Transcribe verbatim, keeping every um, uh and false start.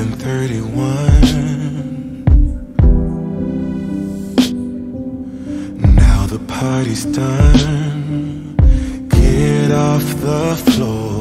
seven thirty-one. Now the party's done. Get off the floor.